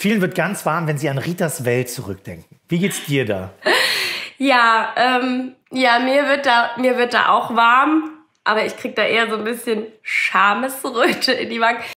Vielen wird ganz warm, wenn sie an Ritas Welt zurückdenken. Wie geht's dir da? Ja, mir wird da auch warm, aber ich krieg da eher so ein bisschen Schamesröte in die Wangen.